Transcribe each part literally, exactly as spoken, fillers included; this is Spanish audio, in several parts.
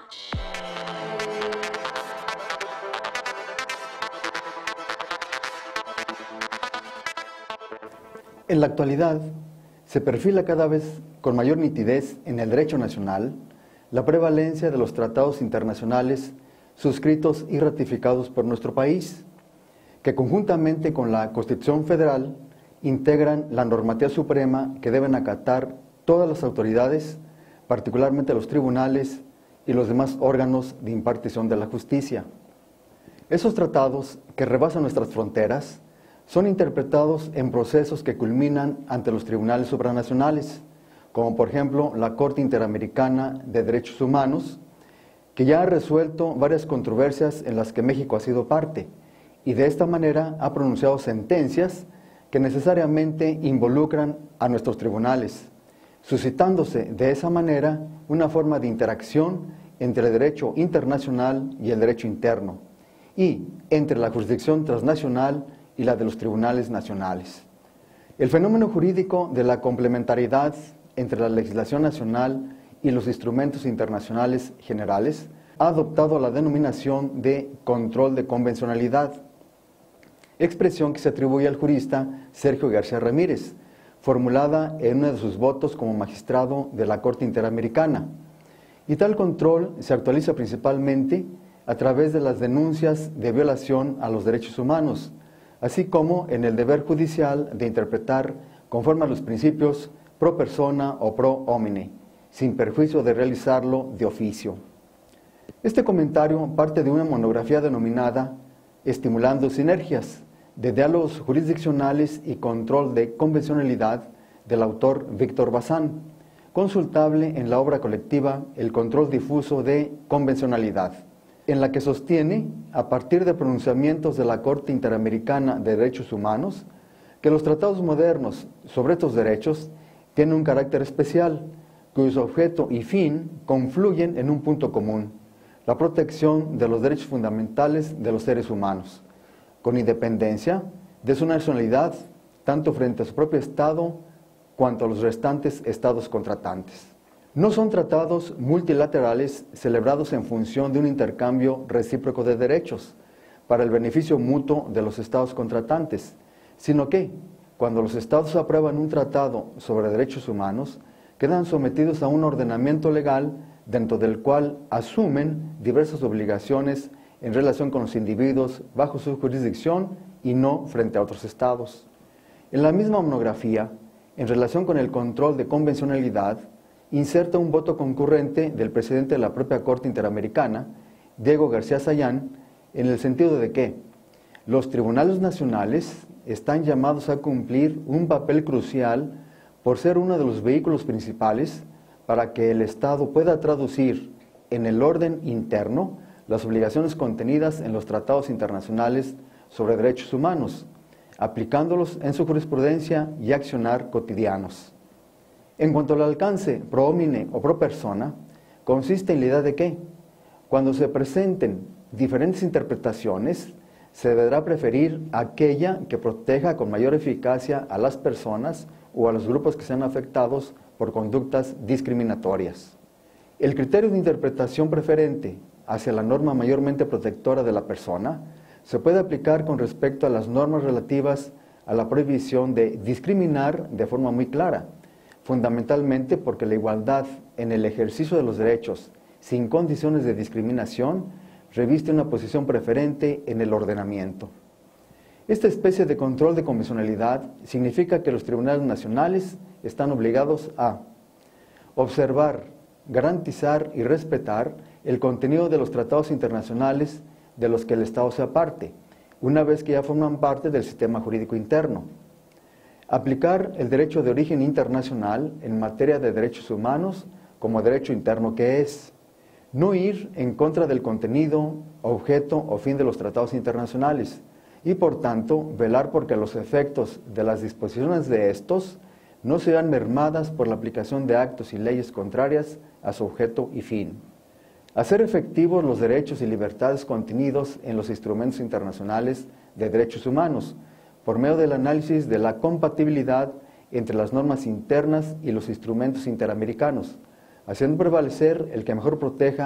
En la actualidad, se perfila cada vez con mayor nitidez en el derecho nacional la prevalencia de los tratados internacionales suscritos y ratificados por nuestro país, que conjuntamente con la Constitución Federal integran la normativa suprema que deben acatar todas las autoridades, particularmente los tribunales y los demás órganos de impartición de la justicia. Esos tratados que rebasan nuestras fronteras son interpretados en procesos que culminan ante los tribunales supranacionales, como por ejemplo la Corte Interamericana de Derechos Humanos, que ya ha resuelto varias controversias en las que México ha sido parte, y de esta manera ha pronunciado sentencias que necesariamente involucran a nuestros tribunales, suscitándose de esa manera una forma de interacción entre el derecho internacional y el derecho interno, y entre la jurisdicción transnacional y la de los tribunales nacionales. El fenómeno jurídico de la complementariedad entre la legislación nacional y los instrumentos internacionales generales ha adoptado la denominación de control de convencionalidad, expresión que se atribuye al jurista Sergio García Ramírez, formulada en uno de sus votos como magistrado de la Corte Interamericana. Y tal control se actualiza principalmente a través de las denuncias de violación a los derechos humanos, así como en el deber judicial de interpretar conforme a los principios pro persona o pro homine, sin perjuicio de realizarlo de oficio. Este comentario parte de una monografía denominada Estimulando Sinergias, de diálogos jurisdiccionales y control de convencionalidad, del autor Víctor Bazán, consultable en la obra colectiva El control difuso de convencionalidad, en la que sostiene, a partir de pronunciamientos de la Corte Interamericana de Derechos Humanos, que los tratados modernos sobre estos derechos tienen un carácter especial, cuyo objeto y fin confluyen en un punto común: la protección de los derechos fundamentales de los seres humanos, con independencia de su nacionalidad, tanto frente a su propio Estado cuanto a los restantes Estados contratantes. No son tratados multilaterales celebrados en función de un intercambio recíproco de derechos para el beneficio mutuo de los Estados contratantes, sino que, cuando los Estados aprueban un tratado sobre derechos humanos, quedan sometidos a un ordenamiento legal dentro del cual asumen diversas obligaciones en relación con los individuos bajo su jurisdicción y no frente a otros Estados. En la misma monografía, en relación con el control de convencionalidad, inserta un voto concurrente del presidente de la propia Corte Interamericana, Diego García Sayán, en el sentido de que los tribunales nacionales están llamados a cumplir un papel crucial por ser uno de los vehículos principales para que el Estado pueda traducir en el orden interno las obligaciones contenidas en los tratados internacionales sobre derechos humanos, aplicándolos en su jurisprudencia y accionar cotidianos. En cuanto al alcance pro homine o pro persona, consiste en la idea de que, cuando se presenten diferentes interpretaciones, se deberá preferir aquella que proteja con mayor eficacia a las personas o a los grupos que sean afectados por conductas discriminatorias. El criterio de interpretación preferente hacia la norma mayormente protectora de la persona se puede aplicar con respecto a las normas relativas a la prohibición de discriminar de forma muy clara, fundamentalmente porque la igualdad en el ejercicio de los derechos sin condiciones de discriminación reviste una posición preferente en el ordenamiento. Esta especie de control de convencionalidad significa que los tribunales nacionales están obligados a observar, garantizar y respetar el contenido de los tratados internacionales de los que el Estado sea parte, una vez que ya forman parte del sistema jurídico interno. Aplicar el derecho de origen internacional en materia de derechos humanos como derecho interno que es. No ir en contra del contenido, objeto o fin de los tratados internacionales y, por tanto, velar porque los efectos de las disposiciones de estos no sean mermadas por la aplicación de actos y leyes contrarias a su objeto y fin. Hacer efectivos los derechos y libertades contenidos en los instrumentos internacionales de derechos humanos, por medio del análisis de la compatibilidad entre las normas internas y los instrumentos interamericanos, haciendo prevalecer el que mejor proteja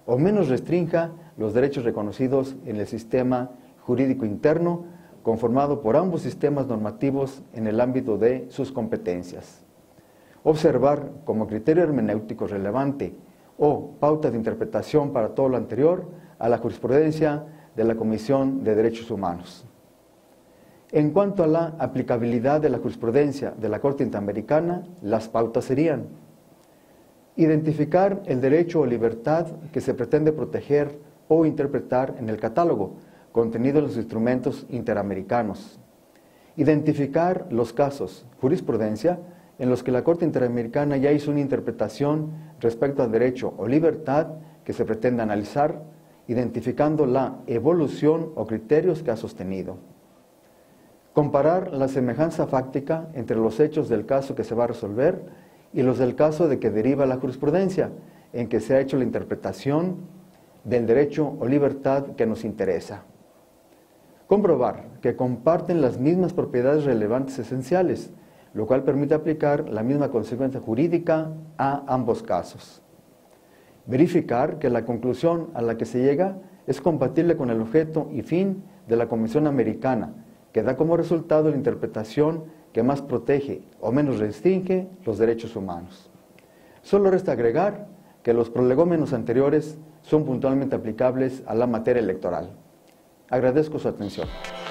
o menos restrinja los derechos reconocidos en el sistema jurídico interno conformado por ambos sistemas normativos en el ámbito de sus competencias. Observar como criterio hermenéutico relevante o pauta de interpretación para todo lo anterior a la jurisprudencia de la Comisión de Derechos Humanos. En cuanto a la aplicabilidad de la jurisprudencia de la Corte Interamericana, las pautas serían: identificar el derecho o libertad que se pretende proteger o interpretar en el catálogo contenido en los instrumentos interamericanos. Identificar los casos, jurisprudencia, en los que la Corte Interamericana ya hizo una interpretación respecto al derecho o libertad que se pretende analizar, identificando la evolución o criterios que ha sostenido. Comparar la semejanza fáctica entre los hechos del caso que se va a resolver y los del caso de que deriva la jurisprudencia, en que se ha hecho la interpretación del derecho o libertad que nos interesa. Comprobar que comparten las mismas propiedades relevantes esenciales, lo cual permite aplicar la misma consecuencia jurídica a ambos casos. Verificar que la conclusión a la que se llega es compatible con el objeto y fin de la Convención Americana, que da como resultado la interpretación que más protege o menos restringe los derechos humanos. Solo resta agregar que los prolegómenos anteriores son puntualmente aplicables a la materia electoral. Agradezco su atención.